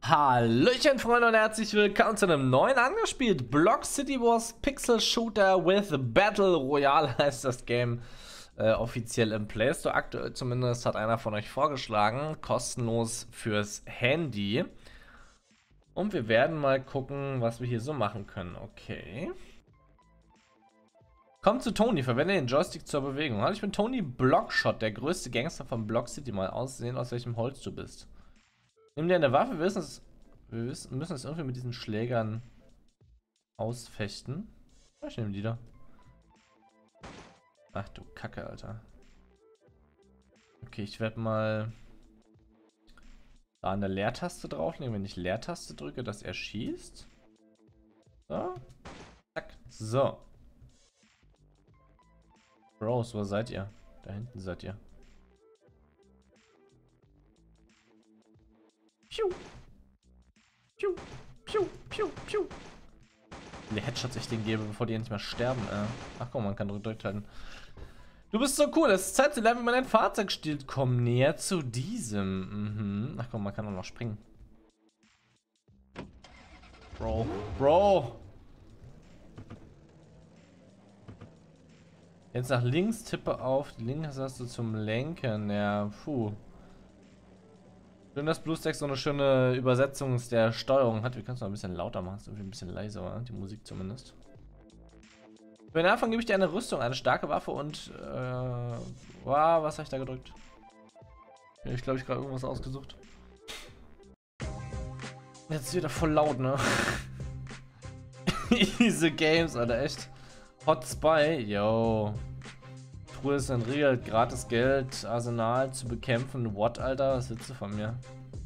Hallöchen Freunde und herzlich willkommen zu einem neuen angespielt. Block City Wars Pixel Shooter with Battle Royale heißt das Game offiziell im Play Store. Aktuell zumindest hat einer von euch vorgeschlagen. Kostenlos fürs Handy. Und wir werden mal gucken, was wir hier so machen können. Okay. Komm zu Tony, verwende den Joystick zur Bewegung. Hallo, ich bin Tony Blockshot, der größte Gangster von Block City. Mal aussehen, aus welchem Holz du bist. Nimm dir eine Waffe, wir müssen es irgendwie mit diesen Schlägern ausfechten. Ich nehme die da. Ach du Kacke, Alter. Okay, ich werde mal da an der Leertaste drauflegen, wenn ich Leertaste drücke, dass er schießt. So. Zack. So. Bros, wo seid ihr? Da hinten seid ihr. Piu. Piu, piu, piu, piu. Wie viele Headshots ich denen gebe, bevor die endlich mal sterben. Ach komm, man kann gedrückt halten. Du bist so cool, es ist Zeit zu lernen, wie man ein Fahrzeug stiehlt. Komm näher zu diesem. Ach komm, man kann auch noch springen. Bro. Jetzt nach links, tippe auf die linke Taste zum Lenken. Ja, puh. Schön, dass BlueStacks so eine schöne Übersetzung der Steuerung hat. Wir können es noch ein bisschen lauter machen, ist irgendwie ein bisschen leiser, oder? Die Musik zumindest. Für den Anfang gebe ich dir eine Rüstung, eine starke Waffe und wow, was habe ich da gedrückt? Ja, ich glaube, ich gerade irgendwas ausgesucht. Jetzt ist wieder voll laut, ne? Diese Games, Alter, echt. Hot Spy, yo. Truhe ist entriegelt, gratis Geld, Arsenal zu bekämpfen. What, Alter? Was willst du von mir?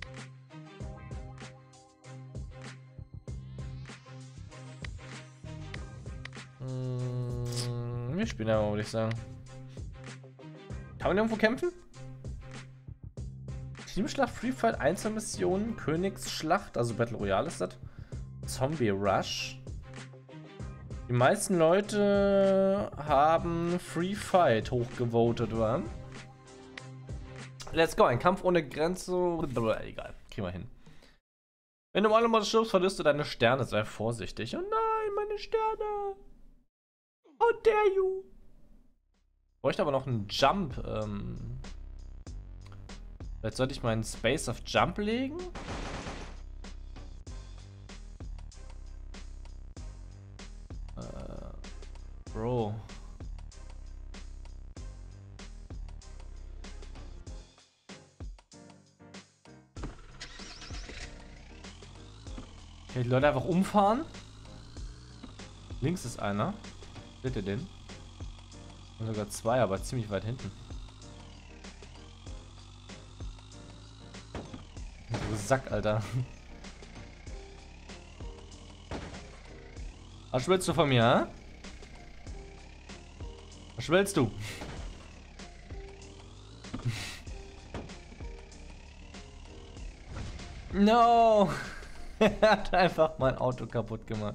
Wir spielen ja mal, würde ich sagen. Kann man irgendwo kämpfen? Teamschlacht, Free Fight, Einzelmissionen, Königsschlacht, also Battle Royale ist das. Zombie Rush. Die meisten Leute haben Free Fight hochgevotet, wa? Let's go, ein Kampf ohne Grenze. Egal, kriegen wir hin. Wenn du mal stirbst, verlierst du deine Sterne. Sei vorsichtig. Oh nein, meine Sterne. How dare you? Ich bräuchte aber noch einen Jump. Vielleicht sollte ich meinen Space of Jump legen. Bro. Okay, die Leute einfach umfahren. Links ist einer. Seht ihr den? Und sogar zwei, aber ziemlich weit hinten. Du Sack, Alter. Was willst du von mir, hä? Was willst du? No! Er hat einfach mein Auto kaputt gemacht.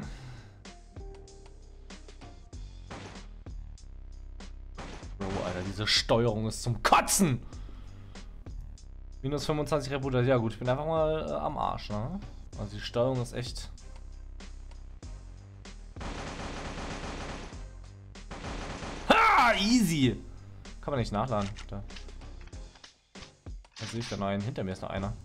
Bro, Alter, diese Steuerung ist zum Kotzen! Minus 25 Reputation. Ja gut, ich bin einfach mal am Arsch, ne? Also die Steuerung ist echt... Easy. Kann man nicht nachladen. Da sehe ich da noch einen. Hinter mir ist noch einer.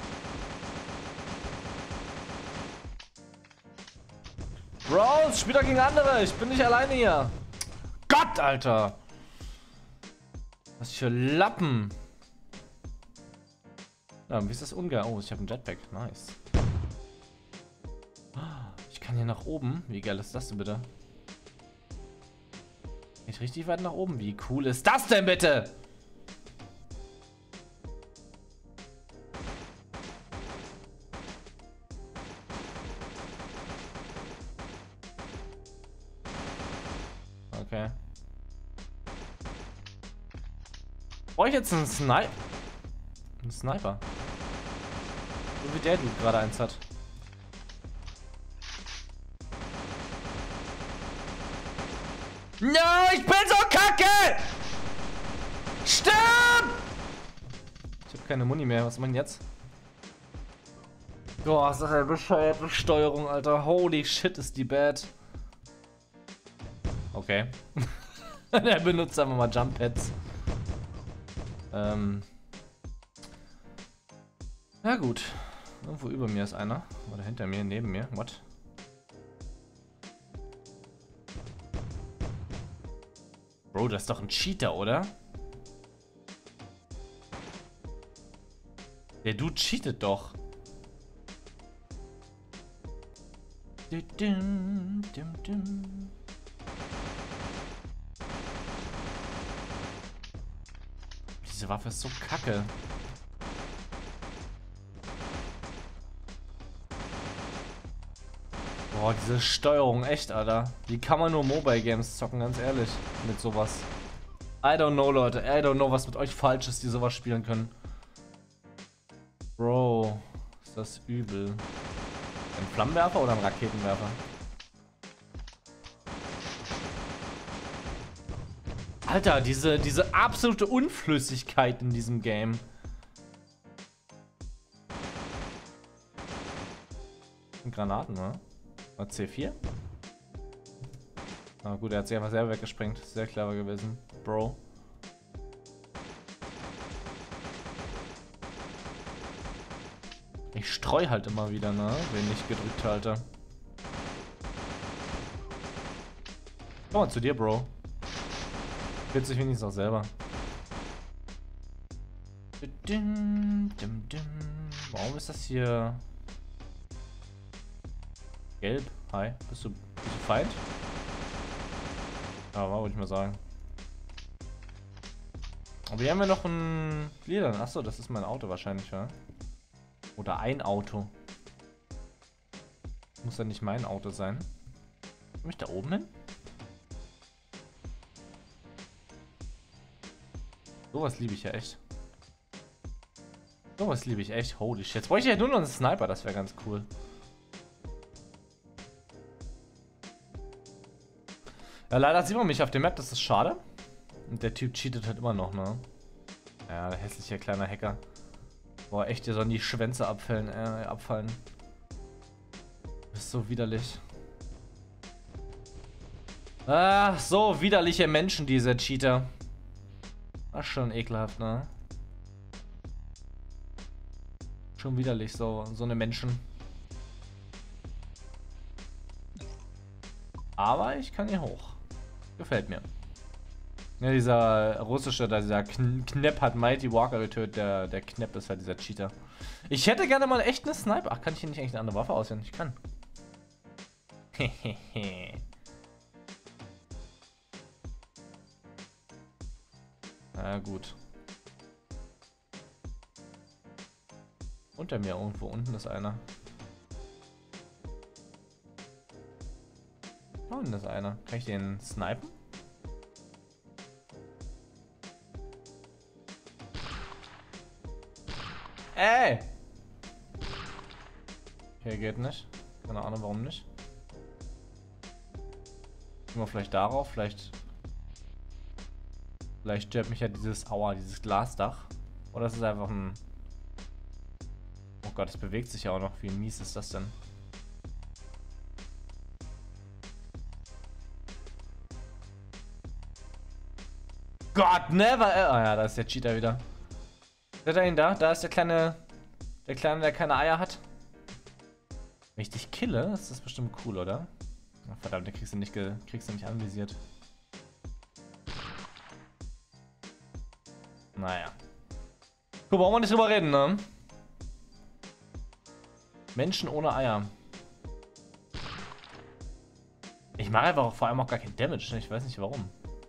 Bro, ich spiele doch gegen andere. Ich bin nicht alleine hier. Gott, Alter. Was für Lappen. Ja, wie ist das ungeil? Oh, ich habe einen Jetpack. Nice. Ich kann hier nach oben. Wie geil ist das denn bitte? Geht richtig weit nach oben. Wie cool ist das denn bitte? Okay. Brauche ich jetzt einen Sniper? Ein Sniper. So wie der Dude gerade eins hat. No, ich bin so kacke! Stirb! Ich habe keine Muni mehr. Was machen jetzt? Boah, ist das eine bescheuerte Steuerung, Alter. Holy shit, ist die bad. Okay. Der benutzt einfach mal Jump Pads. Na gut. Irgendwo über mir ist einer. Oder hinter mir, neben mir. What? Bro, das ist doch ein Cheater, oder? Der Dude cheatet doch. Diese Waffe ist so kacke. Boah, diese Steuerung, echt, Alter. Wie kann man nur Mobile Games zocken, ganz ehrlich, mit sowas? I don't know, Leute. I don't know, was mit euch falsch ist, die sowas spielen können. Bro, ist das übel. Ein Flammenwerfer oder ein Raketenwerfer? Alter, diese absolute Unflüssigkeit in diesem Game. Granaten, ne? War C4? Na gut, er hat sich einfach selber weggesprengt. Sehr clever gewesen, Bro. Ich streu halt immer wieder, ne? Wenn ich gedrückt halte. Komm mal zu dir, Bro. Fühlt sich wenigstens auch selber. Warum ist das hier gelb? Hi, bist du Feind? Ja, wollte ich mal sagen. Aber hier haben wir noch ein Leder. Achso, das ist mein Auto wahrscheinlich, ja? Oder ein Auto. Muss ja nicht mein Auto sein. Komm ich da oben hin? Sowas liebe ich ja echt. Sowas liebe ich echt. Holy shit. Jetzt bräuchte ich ja nur noch einen Sniper, das wäre ganz cool. Ja, leider sieht man mich auf der Map, das ist schade. Und der Typ cheatet halt immer noch, ne? Ja, der hässliche kleine Hacker. Boah, echt, dir sollen die Schwänze abfallen. Das ist so widerlich. Ah, so widerliche Menschen, diese Cheater. Das ist schon ekelhaft, ne? Schon widerlich, so eine Menschen. Aber ich kann hier hoch. Gefällt mir. Ja, dieser russische, dieser Knepp hat Mighty Walker getötet. Der Knepp ist halt dieser Cheater. Ich hätte gerne mal echt eine Sniper. Ach, kann ich hier nicht eigentlich eine andere Waffe auswählen? Ich kann. Hehehe. Na gut. Unter mir irgendwo unten ist einer. Da unten ist einer. Kann ich den snipen? Ey! Okay, geht nicht. Keine Ahnung, warum nicht. Gehen wir vielleicht darauf, vielleicht stört mich ja dieses Glasdach. Oder ist es einfach ein... Oh Gott, es bewegt sich ja auch noch. Wie mies ist das denn? Gott, never ever. Ah ja, da ist der Cheater wieder. Seht ihr ihn da? Da ist der Kleine, der keine Eier hat. Wenn ich dich kille, ist das bestimmt cool, oder? Oh, verdammt, den kriegst du nicht anvisiert. Naja. Guck, brauchen wir nicht drüber reden, ne? Menschen ohne Eier. Ich mache einfach vor allem auch gar kein Damage, ne? Ich weiß nicht warum.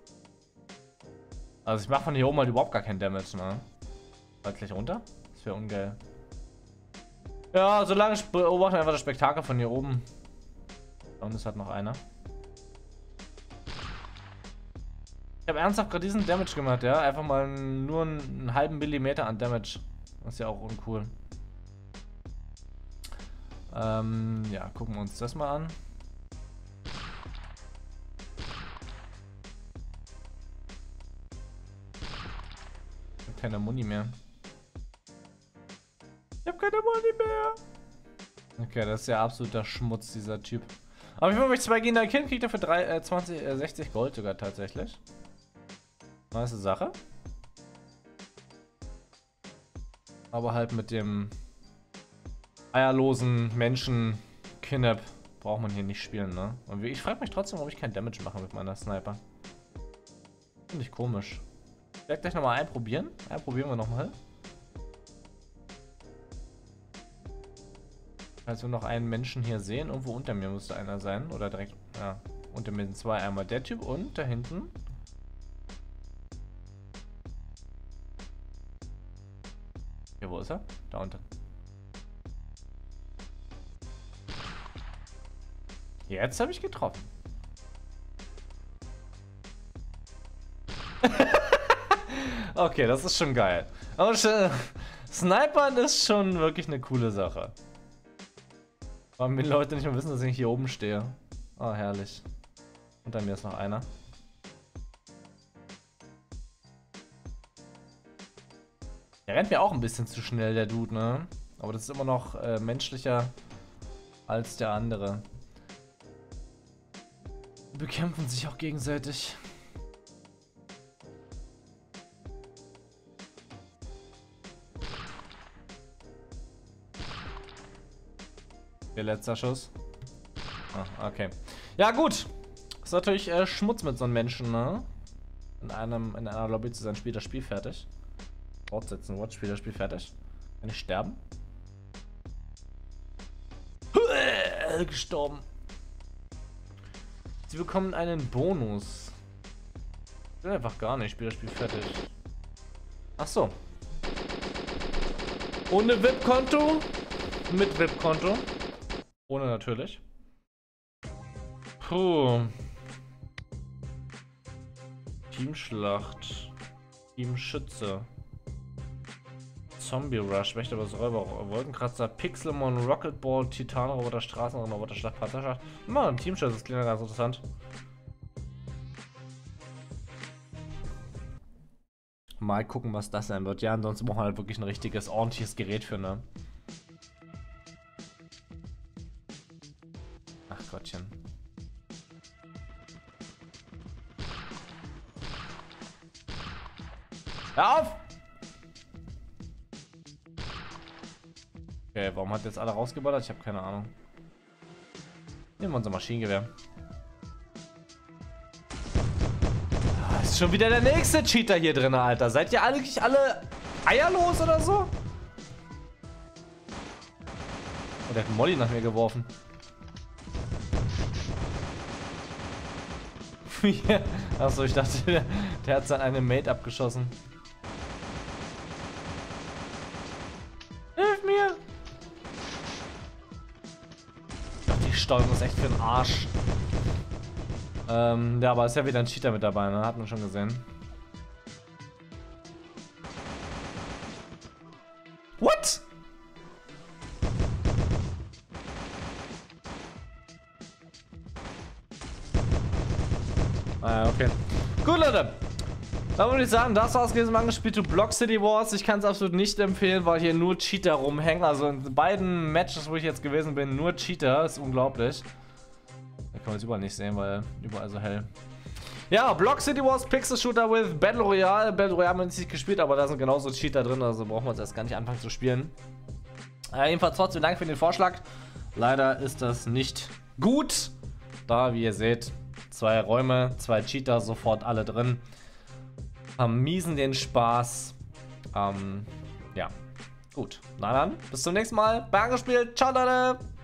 Also ich mache von hier oben halt überhaupt gar kein Damage, ne? Halt gleich runter? Das wäre ungeil. Ja, solange beobachten einfach das Spektakel von hier oben. Da unten ist halt noch einer. Ich habe ernsthaft gerade diesen Damage gemacht, ja? Einfach mal nur einen halben Millimeter an Damage. Das ist ja auch uncool. Ja, gucken wir uns das mal an. Ich habe keine Muni mehr. Ich habe keine Muni mehr. Okay, das ist ja absoluter Schmutz, dieser Typ. Aber ich mich 2 Gegner killen, kriegt er für 60 Gold sogar tatsächlich. Nice Sache. Aber halt mit dem eierlosen Menschen Kinnep braucht man hier nicht spielen, ne? Und ich frage mich trotzdem, warum ich kein Damage mache mit meiner Sniper. Finde ich komisch. Ich werde gleich nochmal einen probieren. Ja, probieren wir nochmal. Falls wir noch einen Menschen hier sehen, irgendwo unter mir müsste einer sein. Oder direkt, ja, unter mir sind 2. Einmal der Typ und da hinten. Hier, wo ist er? Da unten. Jetzt habe ich getroffen. Okay, das ist schon geil. Aber Snipern ist schon wirklich eine coole Sache. Warum die Leute nicht mehr wissen, dass ich hier oben stehe. Oh, herrlich. Unter mir ist noch einer. Der rennt mir auch ein bisschen zu schnell, der Dude, ne? Aber das ist immer noch menschlicher als der andere. Die bekämpfen sich auch gegenseitig. Der letzte Schuss. Ah, okay. Ja, gut. Ist natürlich Schmutz mit so einem Menschen, ne? In einer Lobby zu sein, spielt das Spiel fertig. Fortsetzen, Watch, spielt das Spiel fertig. Kann ich sterben? Gestorben. Sie bekommen einen Bonus. Ich will einfach gar nicht, spielt das Spiel fertig. Ach so. Ohne VIP-Konto? Mit VIP-Konto. Ohne natürlich. Puh. Teamschlacht. Teamschütze. Zombie Rush. Wächter was Räuber. Wolkenkratzer. Pixelmon. Rocketball. Titanroboter. Straßenroboter. Schlacht. Panzerschacht. Immer ein Teamschütze. Das klingt ja ganz interessant. Mal gucken, was das sein wird. Ja, ansonsten brauchen wir halt wirklich ein richtiges, ordentliches Gerät für, ne? Ach Gottchen. Hör auf! Okay, warum hat jetzt alle rausgeballert? Ich habe keine Ahnung. Nehmen wir unser Maschinengewehr. Ah, ist schon wieder der nächste Cheater hier drin, Alter. Seid ihr eigentlich alle eierlos oder so? Oh, der hat einen Molly nach mir geworfen. Ja. Achso, ich dachte, der hat sein eine Mate abgeschossen. Hilf mir! Ach, die Steuerung ist echt für den Arsch. Ja, aber ist ja wieder ein Cheater mit dabei, ne? Hat man schon gesehen. What? Ah, okay. Gut, Leute. Dann würde ich sagen, das war's gewesen. Mal gespielt zu Block City Wars. Ich kann es absolut nicht empfehlen, weil hier nur Cheater rumhängen. Also in beiden Matches, wo ich jetzt gewesen bin, nur Cheater. Das ist unglaublich. Da kann man es überall nicht sehen, weil überall so hell. Ja, Block City Wars, Pixel Shooter with Battle Royale. Battle Royale haben wir nicht gespielt, aber da sind genauso Cheater drin. Also brauchen wir uns erst gar nicht anfangen zu spielen. Jedenfalls trotzdem danke für den Vorschlag. Leider ist das nicht gut. Da, wie ihr seht, 2 Räume, 2 Cheater, sofort alle drin. Miesen den Spaß. Ja, gut. Na dann, bis zum nächsten Mal. Bei Angespielt. Ciao, Leute.